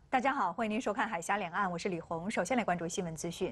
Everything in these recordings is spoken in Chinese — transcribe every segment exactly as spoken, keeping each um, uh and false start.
大家好，欢迎您收看《海峡两岸》，我是李红。首先来关注新闻资讯。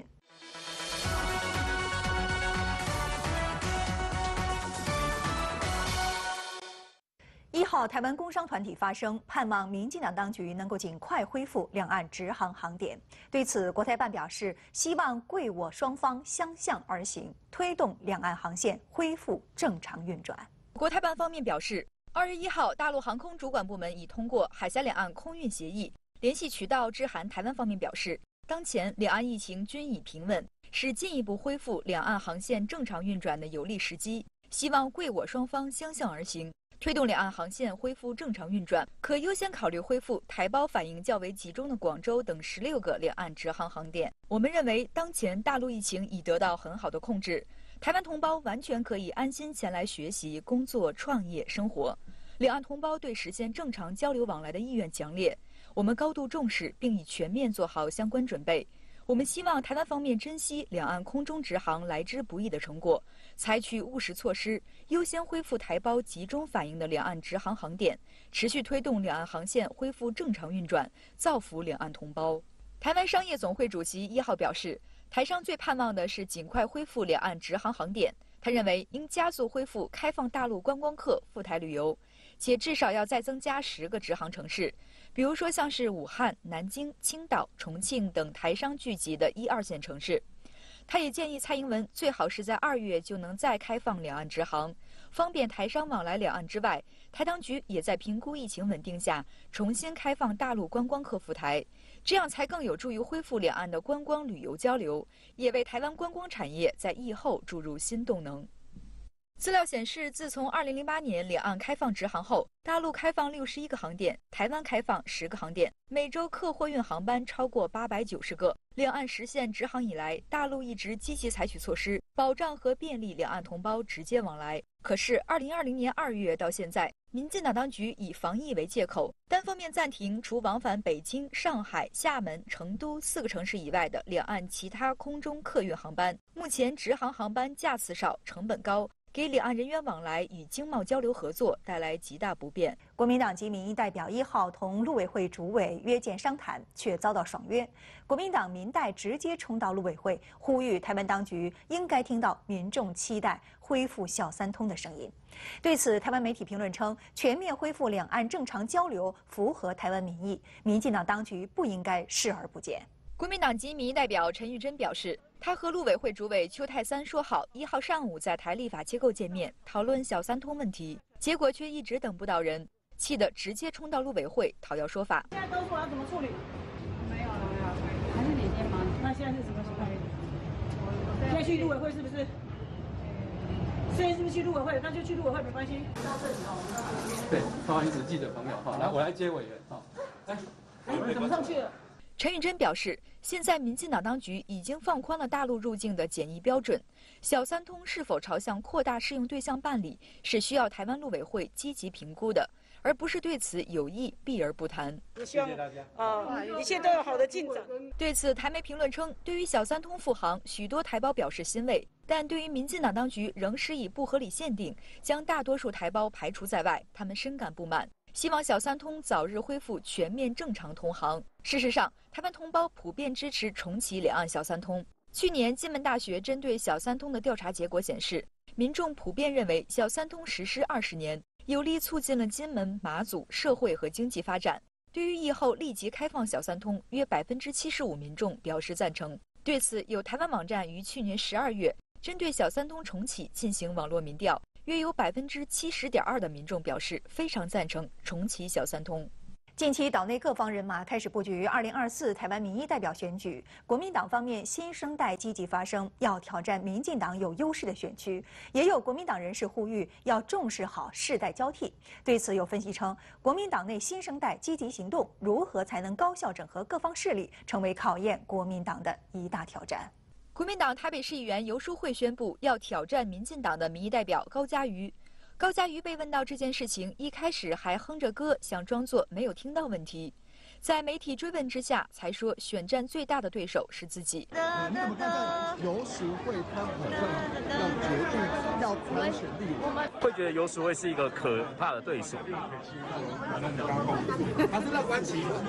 一号，台湾工商团体发声，盼望民进党当局能够尽快恢复两岸直航航点。对此，国台办表示，希望贵我双方相向而行，推动两岸航线恢复正常运转。 国台办方面表示，二月一号，大陆航空主管部门已通过海峡两岸空运协议。 联系渠道致函台湾方面表示，当前两岸疫情均已平稳，是进一步恢复两岸航线正常运转的有利时机。希望贵我双方相向而行，推动两岸航线恢复正常运转，可优先考虑恢复台胞反应较为集中的广州等十六个两岸直航航点。我们认为，当前大陆疫情已得到很好的控制，台湾同胞完全可以安心前来学习、工作、创业、生活。两岸同胞对实现正常交流往来的意愿强烈。 我们高度重视，并已全面做好相关准备。我们希望台湾方面珍惜两岸空中直航来之不易的成果，采取务实措施，优先恢复台胞集中反映的两岸直航航点，持续推动两岸航线恢复正常运转，造福两岸同胞。台湾商业总会主席一号表示，台商最盼望的是尽快恢复两岸直航航点。他认为，应加速恢复开放大陆观光客赴台旅游，且至少要再增加十个直航城市。 比如说，像是武汉、南京、青岛、重庆等台商聚集的一二线城市，他也建议蔡英文最好是在二月就能再开放两岸直航，方便台商往来两岸之外，台当局也在评估疫情稳定下重新开放大陆观光客赴台，这样才更有助于恢复两岸的观光旅游交流，也为台湾观光产业在疫后注入新动能。 资料显示，自从二零零八年两岸开放直航后，大陆开放六十一个航点，台湾开放十个航点，每周客货运航班超过八百九十个。两岸实现直航以来，大陆一直积极采取措施，保障和便利两岸同胞直接往来。可是，二零二零年二月到现在，民进党当局以防疫为借口，单方面暂停除往返北京、上海、厦门、成都四个城市以外的两岸其他空中客运航班。目前，直航航班架次少，成本高。 给两岸人员往来与经贸交流合作带来极大不便。 国民党籍民意代表一号同陆委会主委约见商谈，却遭到爽约。国民党民代直接冲到陆委会，呼吁台湾当局应该听到民众期待恢复小三通的声音。对此，台湾媒体评论称，全面恢复两岸正常交流符合台湾民意，民进党当局不应该视而不见。 国民党籍民意代表陈玉珍表示，他和陆委会主委邱泰三说好，一号上午在台立法机构见面，讨论小三通问题，结果却一直等不到人，气得直接冲到陆委会讨要说法。 现在都说要怎么处理？没有了，没有，还是哪天忙？那现在是什么情况？现在去陆委会是不是？现在是不是去陆委会？那就去陆委会没关系。 对，不好意思，记者朋友哈，来，我来接委员哈，来， 你们怎么上去了？ 陈玉珍表示，现在民进党当局已经放宽了大陆入境的检疫标准，小三通是否朝向扩大适用对象办理，是需要台湾陆委会积极评估的，而不是对此有意避而不谈。 希望啊，一切都有好的进展。 对此，台媒评论称，对于小三通复航，许多台胞表示欣慰，但对于民进党当局仍施以不合理限定，将大多数台胞排除在外，他们深感不满。 希望小三通早日恢复全面正常通航。事实上，台湾同胞普遍支持重启两岸小三通。去年，金门大学针对小三通的调查结果显示，民众普遍认为小三通实施二十年，有力促进了金门、马祖社会和经济发展。对于疫后立即开放小三通，约百分之七十五民众表示赞成。对此，有台湾网站于去年十二月针对小三通重启进行网络民调。 约有百分之七十点二的民众表示非常赞成重启小三通。 近期岛内各方人马开始布局二零二四台湾民意代表选举，国民党方面新生代积极发声，要挑战民进党有优势的选区，也有国民党人士呼吁要重视好世代交替。对此，有分析称，国民党内新生代积极行动，如何才能高效整合各方势力，成为考验国民党的一大挑战。 国民党台北市议员游淑慧宣布要挑战民进党的民意代表高嘉瑜。高嘉瑜被问到这件事情，一开始还哼着歌，想装作没有听到问题。在媒体追问之下，才说选战最大的对手是自己。 呃，你怎么看待游淑慧她好像要决定要参选立委？ 会觉得游淑慧是一个可怕的对手。 还是乐观其？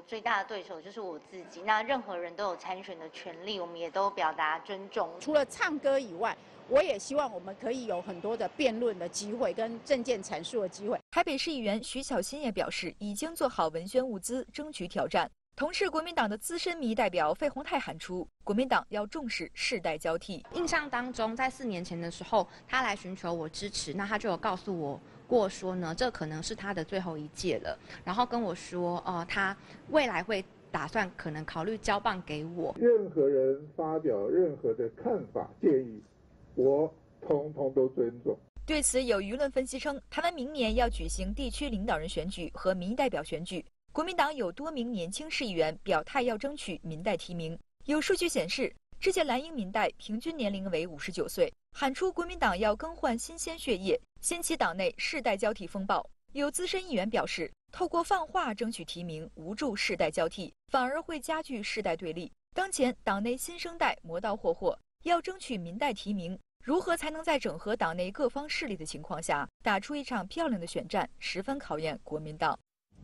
最大的对手就是我自己。那任何人都有参选的权利，我们也都表达尊重。 除了唱歌以外，我也希望我们可以有很多的辩论的机会，跟政见阐述的机会。 台北市议员徐巧芯也表示，已经做好文宣物资，争取挑战。同是国民党的资深民意代表费鸿泰喊出，国民党要重视世代交替。 印象当中，在四年前的时候，他来寻求我支持，那他就有告诉我过说呢，这可能是他的最后一届了，然后跟我说，哦、呃，他未来会打算可能考虑交棒给我。 任何人发表任何的看法建议，我通通都尊重。 对此，有舆论分析称，台湾明年要举行地区领导人选举和民意代表选举。国民党有多名年轻市议员表态要争取民代提名。有数据显示，这届蓝营民代平均年龄为五十九岁，喊出国民党要更换新鲜血液，掀起党内世代交替风暴。有资深议员表示，透过放话争取提名无助世代交替，反而会加剧世代对立。当前党内新生代磨刀霍霍，要争取民代提名，如何才能在整合党内各方势力的情况下打出一场漂亮的选战，十分考验国民党。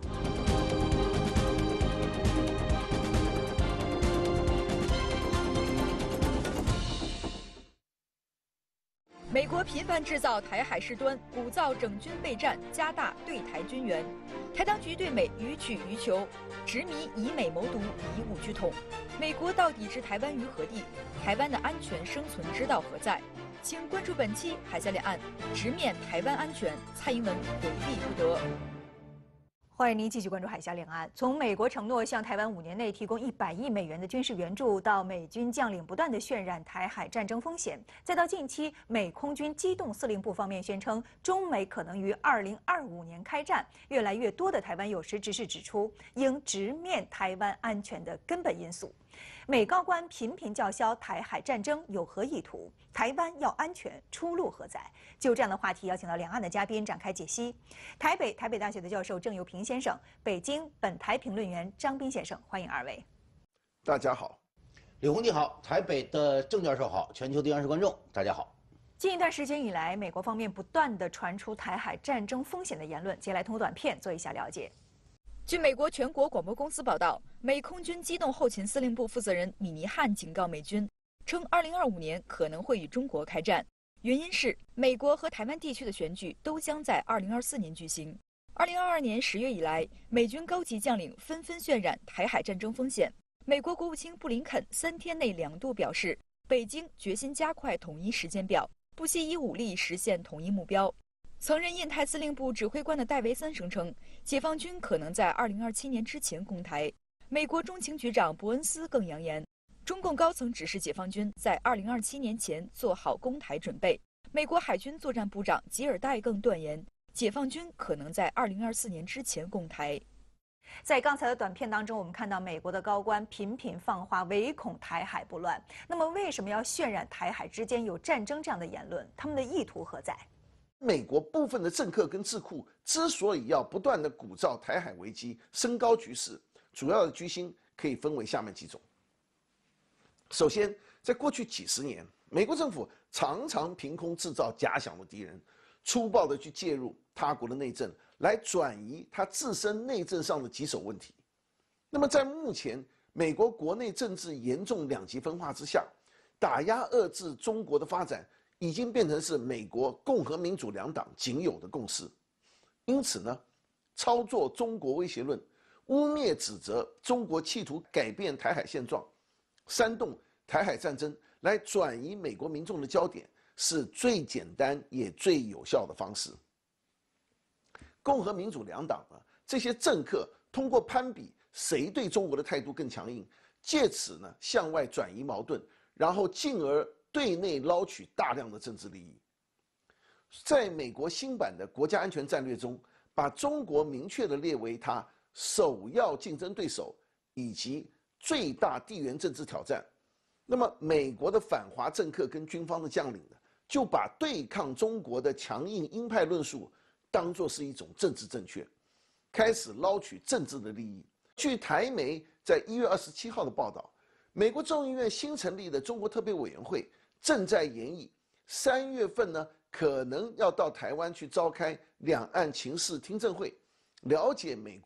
美国频繁制造台海事端，鼓噪整军备战，加大对台军援。台当局对美予取予求，执迷以美谋独，以武拒统。美国到底置台湾于何地？台湾的安全生存之道何在？请关注本期海峡两岸，直面台湾安全，蔡英文回避不得。 欢迎您继续关注海峡两岸。从美国承诺向台湾五年内提供一百亿美元的军事援助，到美军将领不断的渲染台海战争风险，再到近期美空军机动司令部方面宣称中美可能于二零二五年开战，越来越多的台湾有识之士指出，应直面台湾安全的根本因素。美高官频频叫嚣台海战争有何意图？台湾要安全，出路何在？就这样的话题，邀请到两岸的嘉宾展开解析。台北台北大学的教授郑友平先生，北京本台评论员张斌先生，欢迎二位。 大家好，李红你好，台北的郑教授好，全球的央视观众大家好。 近一段时间以来，美国方面不断的传出台海战争风险的言论，接下来通过短片做一下了解。 据美国全国广播公司报道，美空军机动后勤司令部负责人米尼汉警告美军，称二零二五年可能会与中国开战，原因是美国和台湾地区的选举都将在二零二四年举行。二零二二年十月以来，美军高级将领纷纷渲染台海战争风险。美国国务卿布林肯三天内两度表示，北京决心加快统一时间表，不惜以武力实现统一目标。曾任印太司令部指挥官的戴维森声称，解放军可能在二零二七年之前攻台。美国中情局长伯恩斯更扬言，中共高层指示解放军在二零二七年前做好攻台准备。美国海军作战部长吉尔戴更断言，解放军可能在二零二四年之前攻台。 在刚才的短片当中，我们看到美国的高官频频放话，唯恐台海不乱。那么，为什么要渲染台海之间有战争这样的言论？他们的意图何在？ 美国部分的政客跟智库之所以要不断的鼓噪台海危机、升高局势，主要的居心可以分为下面几种。首先，在过去几十年，美国政府常常凭空制造假想的敌人，粗暴的去介入他国的内政，来转移他自身内政上的棘手问题。那么，在目前美国国内政治严重两极分化之下，打压遏制中国的发展，已经变成是美国共和民主两党仅有的共识。因此呢，操作中国威胁论，污蔑指责中国企图改变台海现状，煽动台海战争来转移美国民众的焦点，是最简单也最有效的方式。共和民主两党呢，这些政客通过攀比谁对中国的态度更强硬，借此呢向外转移矛盾，然后进而对内捞取大量的政治利益。在美国新版的国家安全战略中，把中国明确地列为它首要竞争对手以及最大地缘政治挑战。那么，美国的反华政客跟军方的将领呢，就把对抗中国的强硬鹰派论述当作是一种政治正确，开始捞取政治的利益。据台媒在一月二十七号的报道，美国众议院新成立的中国特别委员会正在研议，三月份呢可能要到台湾去召开两岸情势听证会，了解美国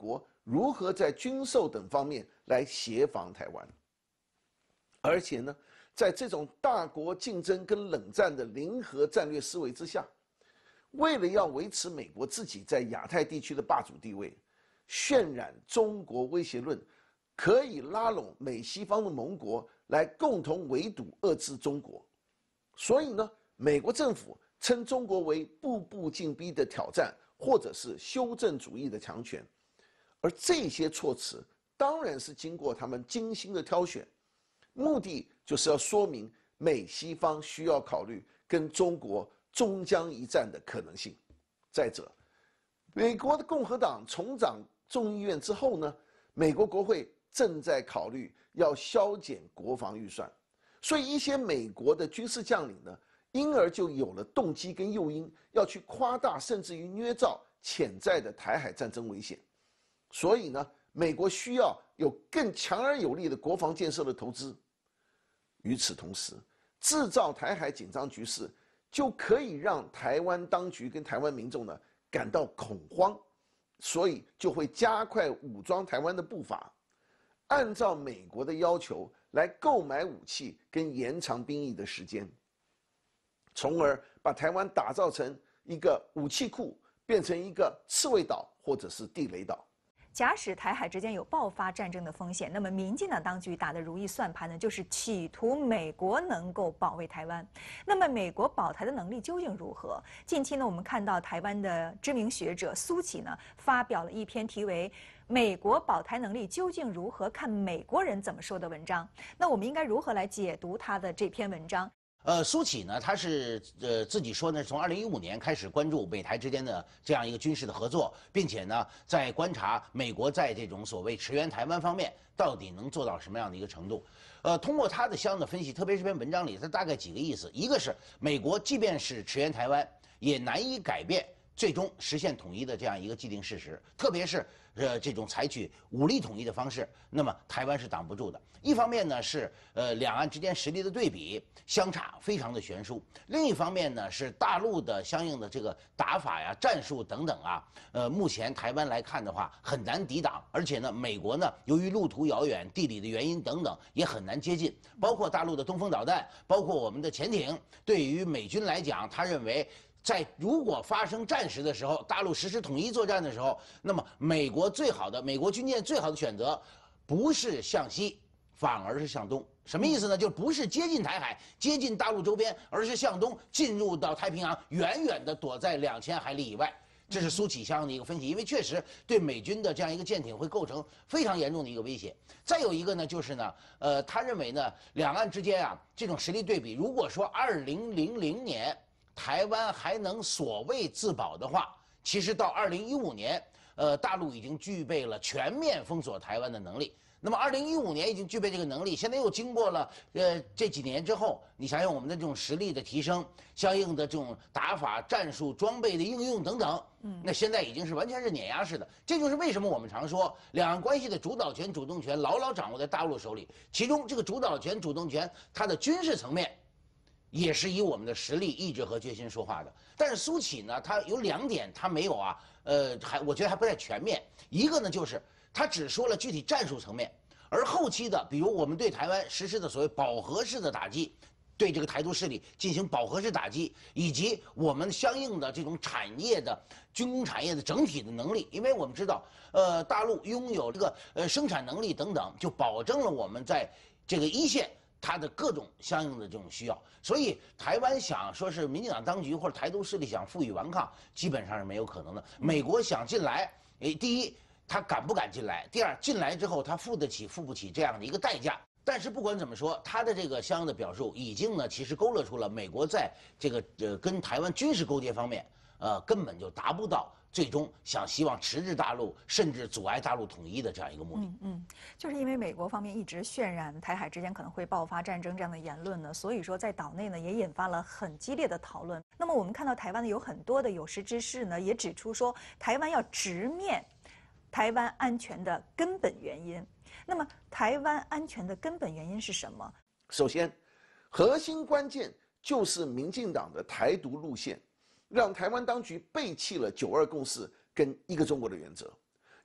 如何在军售等方面来协防台湾。而且呢，在这种大国竞争跟冷战的零和战略思维之下，为了要维持美国自己在亚太地区的霸主地位，渲染中国威胁论，可以拉拢美西方的盟国来共同围堵遏制中国。所以呢，美国政府称中国为步步进逼的挑战，或者是修正主义的强权。而这些措辞当然是经过他们精心的挑选，目的就是要说明美西方需要考虑跟中国终将一战的可能性。再者，美国的共和党重掌众议院之后呢，美国国会正在考虑要削减国防预算，所以一些美国的军事将领呢，因而就有了动机跟诱因，要去夸大甚至于捏造潜在的台海战争危险。所以呢，美国需要有更强而有力的国防建设的投资。与此同时，制造台海紧张局势，就可以让台湾当局跟台湾民众呢感到恐慌，所以就会加快武装台湾的步伐，按照美国的要求来购买武器跟延长兵役的时间，从而把台湾打造成一个武器库，变成一个刺猬岛或者是地雷岛。 假使台海之间有爆发战争的风险，那么民进党当局打的如意算盘呢，就是企图美国能够保卫台湾。那么美国保台的能力究竟如何？近期呢，我们看到台湾的知名学者苏起呢发表了一篇题为《美国保台能力究竟如何？看美国人怎么说》的文章。那我们应该如何来解读他的这篇文章？ 呃，苏起呢，他是呃自己说呢，从二零一五年开始关注美台之间的这样一个军事的合作，并且呢，在观察美国在这种所谓驰援台湾方面到底能做到什么样的一个程度。呃，通过他的相应的分析，特别是这篇文章里，他大概几个意思：一个是美国即便是驰援台湾，也难以改变最终实现统一的这样一个既定事实，特别是呃这种采取武力统一的方式，那么台湾是挡不住的。一方面呢是呃两岸之间实力的对比相差非常的悬殊，另一方面呢是大陆的相应的这个打法呀、战术等等啊，呃目前台湾来看的话很难抵挡，而且呢美国呢由于路途遥远、地理的原因等等也很难接近，包括大陆的东风导弹，包括我们的潜艇，对于美军来讲，他认为。在如果发生战时的时候，大陆实施统一作战的时候，那么美国最好的美国军舰最好的选择，不是向西，反而是向东。什么意思呢？就不是接近台海、接近大陆周边，而是向东进入到太平洋，远远的躲在两千海里以外。这是苏起相应的一个分析，因为确实对美军的这样一个舰艇会构成非常严重的一个威胁。再有一个呢，就是呢，呃，他认为呢，两岸之间啊这种实力对比，如果说二零零零年。台湾还能所谓自保的话，其实到二零一五年，呃，大陆已经具备了全面封锁台湾的能力。那么二零一五年已经具备这个能力，现在又经过了呃这几年之后，你想想我们的这种实力的提升，相应的这种打法、战术、装备的应用等等，嗯，那现在已经是完全是碾压式的。这就是为什么我们常说两岸关系的主导权、主动权牢牢掌握在大陆手里，其中这个主导权、主动权，它的军事层面。也是以我们的实力、意志和决心说话的。但是苏起呢，他有两点他没有啊，呃，还我觉得还不太全面。一个呢，就是他只说了具体战术层面，而后期的，比如我们对台湾实施的所谓饱和式的打击，对这个台独势力进行饱和式打击，以及我们相应的这种产业的军工产业的整体的能力，因为我们知道，呃，大陆拥有这个呃生产能力等等，就保证了我们在这个一线。它的各种相应的这种需要，所以台湾想说是民进党当局或者台独势力想负隅顽抗，基本上是没有可能的。美国想进来，诶，第一，他敢不敢进来？第二，进来之后他付得起付不起这样的一个代价。但是不管怎么说，他的这个相应的表述已经呢，其实勾勒出了美国在这个呃跟台湾军事勾结方面，呃根本就达不到。最终想希望迟滞大陆，甚至阻碍大陆统一的这样一个目的。 嗯嗯，就是因为美国方面一直渲染台海之间可能会爆发战争这样的言论呢，所以说在岛内呢也引发了很激烈的讨论。那么我们看到台湾呢有很多的有识之士呢也指出说，台湾要直面台湾安全的根本原因。那么台湾安全的根本原因是什么？ 首先，核心关键就是民进党的台独路线。让台湾当局背弃了九二共识跟一个中国的原则，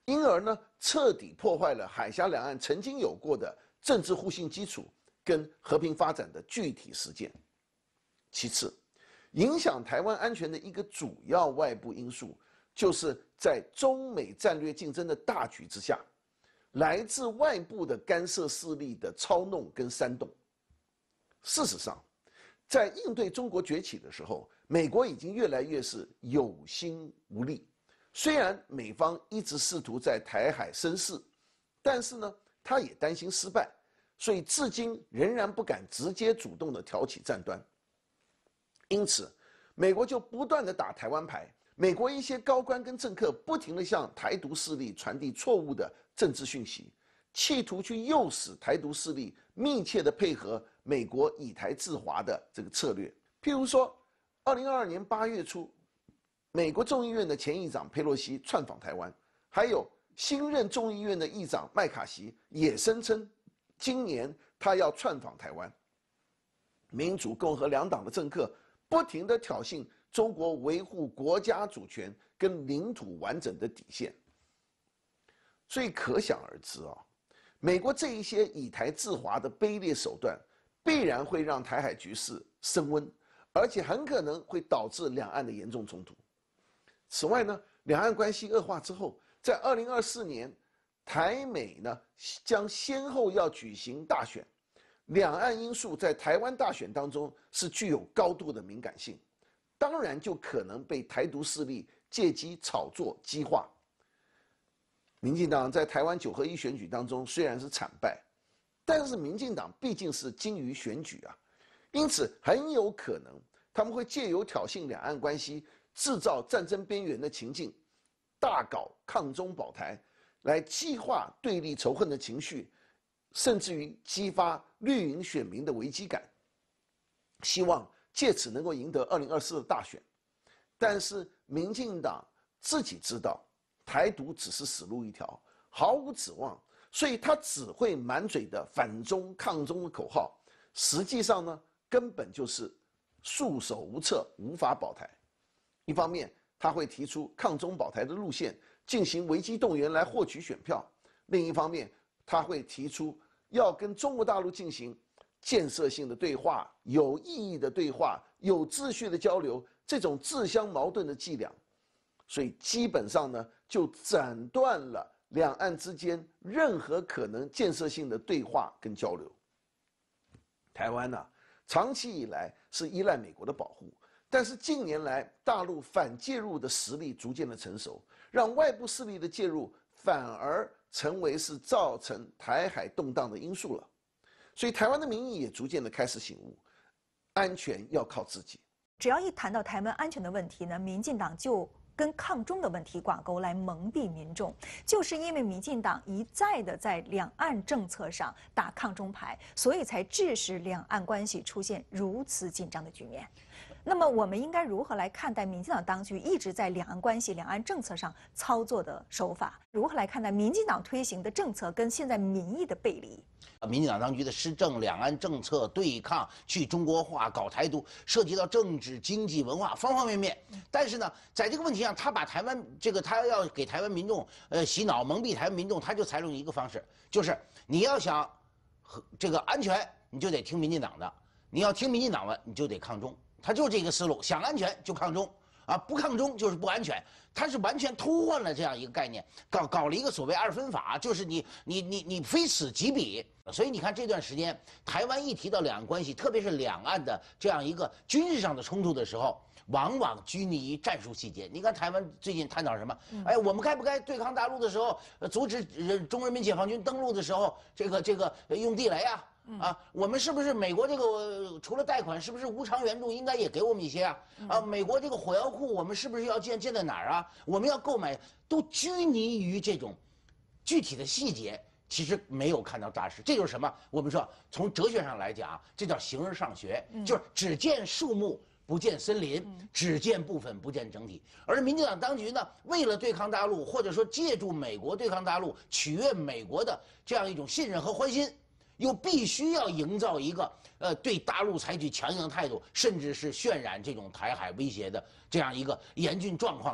因而呢，彻底破坏了海峡两岸曾经有过的政治互信基础跟和平发展的具体实践。其次，影响台湾安全的一个主要外部因素，就是在中美战略竞争的大局之下，来自外部的干涉势力的操弄跟煽动。事实上，在应对中国崛起的时候，美国已经越来越是有心无力。虽然美方一直试图在台海生事，但是呢，他也担心失败，所以至今仍然不敢直接主动的挑起战端。因此，美国就不断的打台湾牌。美国一些高官跟政客不停地向台独势力传递错误的政治讯息，企图去诱使台独势力密切地配合美国以台制华的这个策略。譬如说，二零二二年八月初，美国众议院的前议长佩洛西窜访台湾，还有新任众议院的议长麦卡锡也声称，今年他要窜访台湾。民主、共和两党的政客不停地挑衅中国维护国家主权跟领土完整的底线，所以可想而知啊，美国这一些以台制华的卑劣手段，必然会让台海局势升温，而且很可能会导致两岸的严重冲突。此外呢，两岸关系恶化之后，在二零二四年，台美呢将先后要举行大选，两岸因素在台湾大选当中是具有高度的敏感性。当然就可能被台独势力借机炒作激化。民进党在台湾九合一选举当中虽然是惨败，但是民进党毕竟是精于选举啊，因此很有可能他们会借由挑衅两岸关系，制造战争边缘的情境，大搞抗中保台，来激化对立仇恨的情绪，甚至于激发绿营选民的危机感，希望借此能够赢得二零二四的大选。但是民进党自己知道台独只是死路一条，毫无指望，所以他只会满嘴的反中抗中的口号，实际上呢根本就是束手无策，无法保台。一方面他会提出抗中保台的路线，进行危机动员来获取选票；另一方面他会提出要跟中国大陆进行建设性的对话、有意义的对话、有秩序的交流，这种自相矛盾的伎俩，所以基本上呢，就斩断了两岸之间任何可能建设性的对话跟交流。台湾呢、啊，长期以来是依赖美国的保护，但是近年来大陆反介入的实力逐渐的成熟，让外部势力的介入反而成为是造成台海动荡的因素了。所以台湾的民意也逐渐的开始醒悟，安全要靠自己。 只要一谈到台湾安全的问题呢，民进党就跟抗中的问题挂钩来蒙蔽民众，就是因为民进党一再的在两岸政策上打抗中牌，所以才致使两岸关系出现如此紧张的局面。那么我们应该如何来看待民进党当局一直在两岸关系、两岸政策上操作的手法？如何来看待民进党推行的政策跟现在民意的背离？ 民进党当局的施政、两岸政策、对抗、去中国化、搞台独，涉及到政治、经济、文化方方面面。但是呢，在这个问题上，他把台湾这个他要给台湾民众呃洗脑、蒙蔽台湾民众，他就采用一个方式，就是你要想这个安全，你就得听民进党的；你要听民进党的，你就得抗中。他就是这个思路，想安全就抗中。啊，不抗中就是不安全，他是完全偷换了这样一个概念，搞搞了一个所谓二分法，就是你你你你非此即彼。所以你看这段时间，台湾一提到两岸关系，特别是两岸的这样一个军事上的冲突的时候，往往拘泥于战术细节。你看台湾最近探讨什么？哎，我们该不该对抗大陆的时候，阻止中人民解放军登陆的时候，这个这个用地雷啊？啊，我们是不是美国这个除了贷款，是不是无偿援助应该也给我们一些啊？啊，美国这个火药库，我们是不是要建建在哪儿啊？我们要购买，都拘泥于这种具体的细节，其实没有看到大势。这就是什么？我们说从哲学上来讲，这叫形而上学，就是只见树木不见森林，只见部分不见整体。而民进党当局呢，为了对抗大陆，或者说借助美国对抗大陆，取悦美国的这样一种信任和欢心。又必须要营造一个呃对大陆采取强硬的态度，甚至是渲染这种台海威胁的这样一个严峻状况的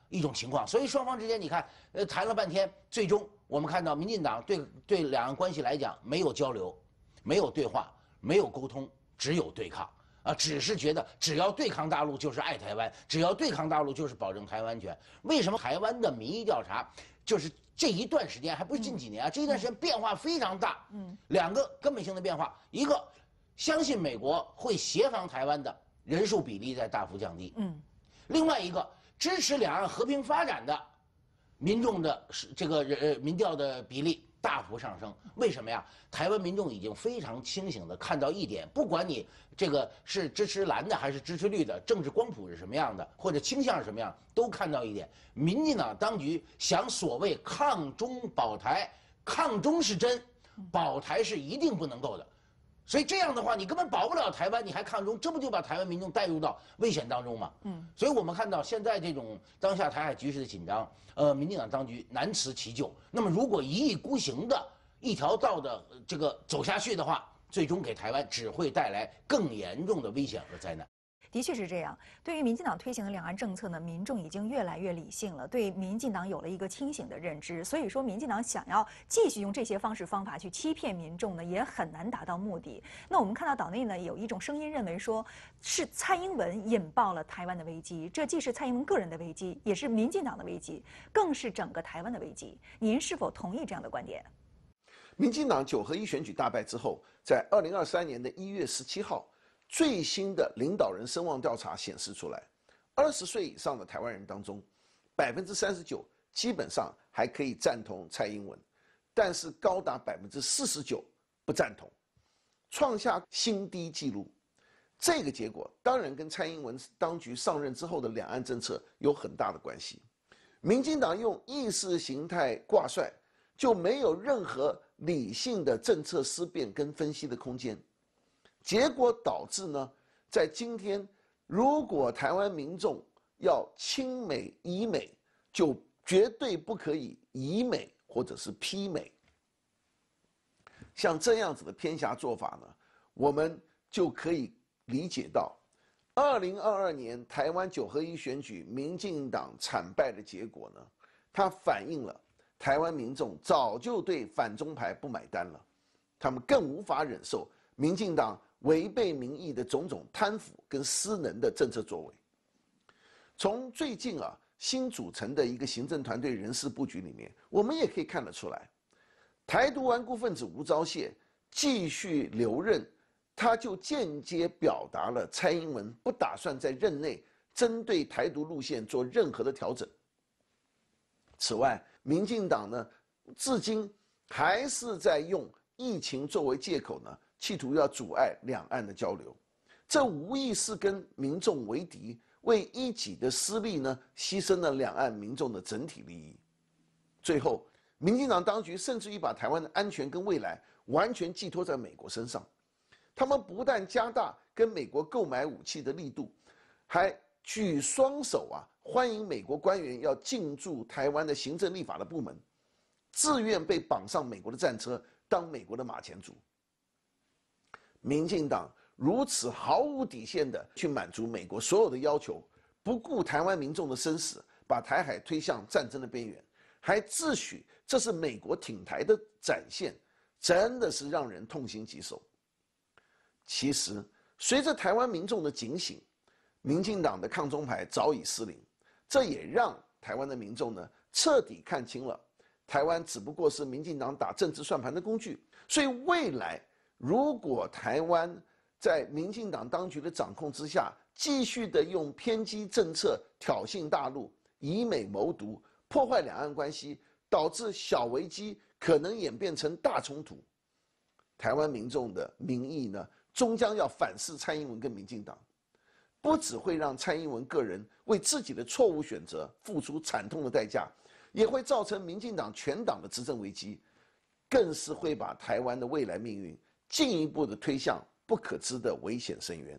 一种情况。所以双方之间，你看，呃，谈了半天，最终我们看到民进党对对两岸关系来讲没有交流，没有对话，没有沟通，只有对抗。啊，只是觉得只要对抗大陆就是爱台湾，只要对抗大陆就是保证台湾安全。为什么台湾的民意调查就是这一段时间，还不是近几年啊，这一段时间变化非常大。嗯，两个根本性的变化，一个相信美国会协防台湾的人数比例在大幅降低。嗯，另外一个支持两岸和平发展的民众的这个呃民调的比例大幅上升。为什么呀？台湾民众已经非常清醒地看到一点，不管你这个是支持蓝的还是支持绿的，政治光谱是什么样的，或者倾向是什么样，都看到一点，民进党当局想所谓抗中保台，抗中是真，保台是一定不能够的。所以这样的话，你根本保不了台湾，你还抗中，这不就把台湾民众带入到危险当中吗？嗯，所以我们看到现在这种当下台海局势的紧张，呃，民进党当局难辞其咎。那么如果一意孤行的一条道的这个走下去的话，最终给台湾只会带来更严重的危险和灾难。 的确是这样。对于民进党推行的两岸政策呢，民众已经越来越理性了，对民进党有了一个清醒的认知。所以说，民进党想要继续用这些方式方法去欺骗民众呢，也很难达到目的。那我们看到岛内呢，有一种声音认为说，是蔡英文引爆了台湾的危机，这既是蔡英文个人的危机，也是民进党的危机，更是整个台湾的危机。您是否同意这样的观点？ 民进党九合一选举大败之后，在二零二三年的一月十七号。最新的领导人声望调查显示出来，二十岁以上的台湾人当中，百分之三十九基本上还可以赞同蔡英文，但是高达百分之四十九不赞同，创下新低纪录。这个结果当然跟蔡英文当局上任之后的两岸政策有很大的关系。民进党用意识形态挂帅，就没有任何理性的政策思辨跟分析的空间。结果导致呢，在今天，如果台湾民众要亲美以美，就绝对不可以以美或者是批美。像这样子的偏狭做法呢，我们就可以理解到，二零二二年台湾九合一选举民进党惨败的结果呢，它反映了台湾民众早就对反中牌不买单了，他们更无法忍受民进党违背民意的种种贪腐跟失能的政策作为。从最近啊新组成的一个行政团队人事布局里面，我们也可以看得出来，台独顽固分子吴钊燮继续留任，他就间接表达了蔡英文不打算在任内针对台独路线做任何的调整。此外，民进党呢，至今还是在用疫情作为借口呢，企图要阻碍两岸的交流，这无疑是跟民众为敌，为一己的私利呢，牺牲了两岸民众的整体利益。最后，民进党当局甚至于把台湾的安全跟未来完全寄托在美国身上，他们不但加大跟美国购买武器的力度，还举双手啊，欢迎美国官员要进驻台湾的行政立法的部门，自愿被绑上美国的战车，当美国的马前卒。民进党如此毫无底线的去满足美国所有的要求，不顾台湾民众的生死，把台海推向战争的边缘，还自诩这是美国挺台的展现，真的是让人痛心疾首。其实，随着台湾民众的警醒，民进党的抗中牌早已失灵，这也让台湾的民众呢彻底看清了，台湾只不过是民进党打政治算盘的工具。所以未来如果台湾在民进党当局的掌控之下，继续的用偏激政策挑衅大陆，以美谋独，破坏两岸关系，导致小危机可能演变成大冲突，台湾民众的民意呢，终将要反噬蔡英文跟民进党，不只会让蔡英文个人为自己的错误选择付出惨痛的代价，也会造成民进党全党的执政危机，更是会把台湾的未来命运进一步的推向不可知的危险深渊。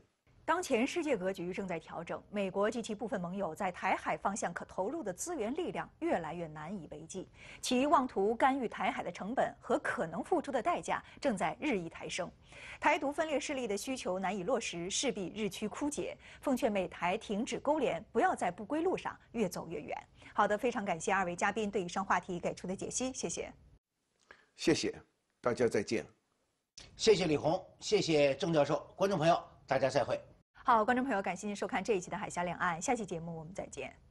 当前世界格局正在调整，美国及其部分盟友在台海方向可投入的资源力量越来越难以为继，其妄图干预台海的成本和可能付出的代价正在日益抬升。台独分裂势力的需求难以落实，势必日趋枯竭。奉劝美台停止勾连，不要在不归路上越走越远。好的，非常感谢二位嘉宾对以上话题给出的解析，谢谢。 谢谢，大家再见。 谢谢李红，谢谢郑教授，观众朋友，大家再会。 好，观众朋友，感谢您收看这一期的《海峡两岸》，下期节目我们再见。